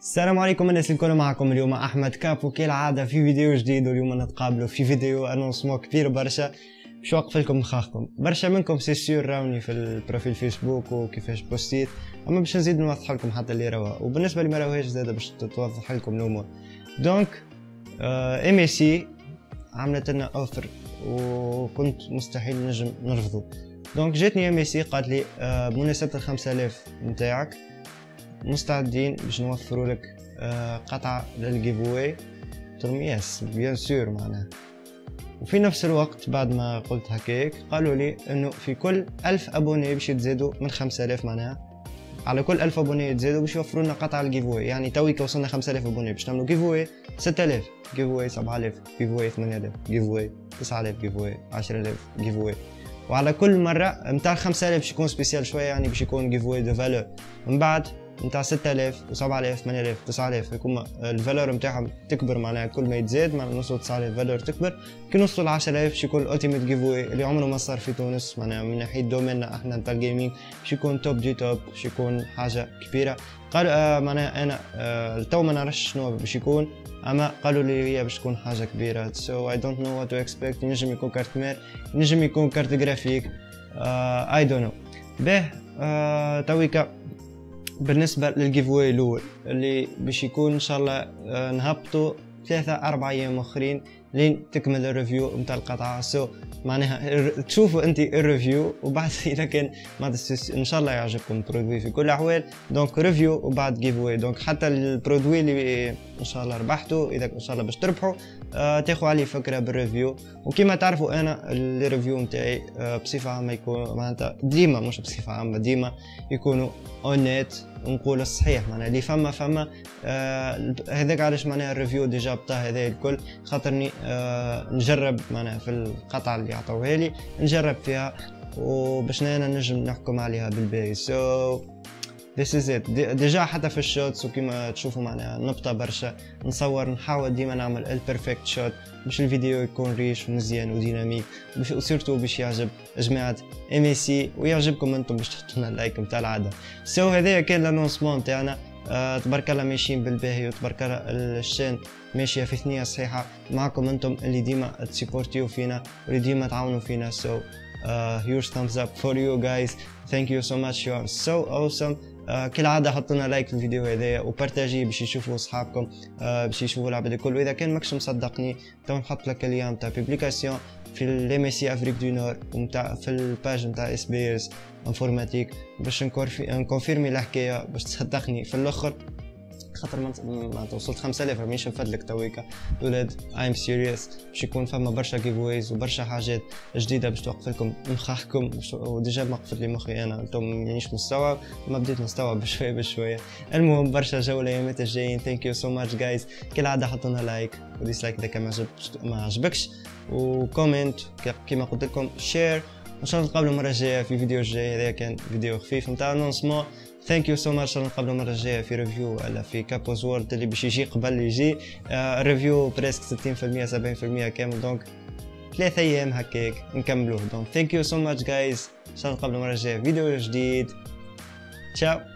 السلام عليكم الناس الكل، معكم اليوم احمد كابو كالعاده في فيديو جديد. واليوم نتقابلوا في فيديو انونسمون كبير برشا باش نوقف لكم مخاخكم. برشا منكم سي سيور راوني في البروفيل فيسبوك وكيفاش بوستيت، اما باش نزيد نوضح لكم حتى اللي راه، وبالنسبه اللي ما راهوش زاده باش توضح لكم الامور. دونك ام اي سي عملت لنا اوفر وكنت مستحيل نجم نرفضه. دونك جاتني ام اي سي قالت لي بمناسبه 5000 نتاعك مستعدين باش نوفروا لك قطعه للجيفوي. قلت لهم يس بيان سور معناها. وفي نفس الوقت بعد ما قلت هكاك قالوا لي انه في كل 1000 ابوني باش يتزادوا من 5000، معناها على كل 1000 ابوني يتزادوا باش يوفروا لنا قطعه الجيفوي. يعني تويك وصلنا 5000 ابوني باش نعملوا جيفوي 6000 جيفوي 7000 جيفوي 8000 جيفوي 9000 جيفوي 10000 جيفوي. وعلى كل مره نتاع 5000 باش يكون سبيسيال شويه، يعني باش يكون جيفوي دو فالور. من بعد نتاع 6000 و7000 8000 9000 يكون الفالور نتاعهم تكبر، معناها كل ما يتزاد معناها نوصلوا 9000 الفالور تكبر. كي نوصلوا ل 10000 باش يكون الالتيميت جيفوي اللي عمره ما صار في تونس، معناها من ناحيه دوميننا احنا نتاع الجيمنج باش يكون توب دي توب، باش يكون حاجه كبيره. قالوا معناها انا تو ما نعرفش شنو باش يكون، اما قالوا لي هي باش تكون حاجه كبيره. سو اي دونت نو وات تو اكسبكت. ينجم يكون كارت مير، ينجم يكون كارت جرافيك، اي دونت نو. به تويكا بالنسبه للجيفوي الاول اللي باش يكون ان شاء الله نهبطوا 3-4 ايام اخرين لين تكمل الريفيو نتاع القطعه. سو معناها تشوفوا انت الريفيو وبعد اذا كان ان شاء الله يعجبكم البرودوي في كل الاحوال. دونك ريفيو وبعد جيفوي. دونك حتى البرودوي اللي ان شاء الله ربحته، اذا ان شاء الله باش تربحوا تاخذوا عليه فكره بالريفيو. وكما تعرفوا انا الريفيو نتاعي بصفه عامه يكون معناتها ديما، مش بصفه عامه ديما يكونوا اونيت ونقول الصحيح، معناها اللي فما هذاك علاش معناها الريفيو ديجا بتاع هذا الكل خاطرني نجرب معناها في القطعه اللي عطوها لي نجرب فيها وباش انا نجم نحكم عليها بالباهي. سو this is it. ديجا حتى في الشوتس وكما تشوفوا معناها نبطة برشا نصور، نحاول ديما نعمل البرفكت شوت باش الفيديو يكون ريش ومزيان وديناميك، وسيرتو باش يعجب جماعة ام اي سي ويعجبكم انتم باش تحطونا اللايك نتاع العادة. سو هذايا كان لانونسمون تاعنا. تبارك الله ماشيين بالباهي، وتبارك الله الشين ماشيه في ثنيه صحيحه معكم انتم اللي ديما تسيبورتيو فينا واللي ديما تعاونوا فينا. سو huge thumbs up for you guys. Thank you so much, you are so awesome. كالعاده حطوا لنا لايك في الفيديو هذايا وبارتاجيه باش يشوفوا اصحابكم، باش يشوفوا العباد الكل. واذا كان ماكش مصدقني تو نحط لك اللين تاع بوبليكاسيون في الام سي افريك دو نور ونتاع في الباج نتاع اس بي اس انفورماتيك باش نكونفيرمي الحكايه باش تصدقني في الاخر. خاطر ما توصلت 5000 مانيش نفدلك تويكا ولاد. ايم سيريس باش يكون فما برشا جيفويز وبرشا حاجات جديده باش توقف لكم مخاخكم. وديجا ما قفل لي مخي انا تو مانيش مستوعب، ما بديت نستوعب بشويه بشويه. المهم برشا جوله الايامات الجايين. ثانك يو سو ماتش جايز. كالعاده حطوا لنا لايك وديسلايك اذا كان ما عجبكش، وكومنت كيما قلت لكم، شير. ان شاء الله نتقابلوا المره الجايه في فيديو جاي. هذا كان فيديو خفيف نتاع انونسمون. ثانك يو سو ماتش. نتقابلوا المره الجايه في ريفيو ولا في كابوز وورد اللي باش يجي قبل يجي ريفيو بريسك 60% 70% كامل. دونك 3 ايام هكاك نكملوه. دونك ثانك يو سو ماتش جايز. ان شاء الله نتقابلوا المره الجايه في فيديو جديد. تشاو.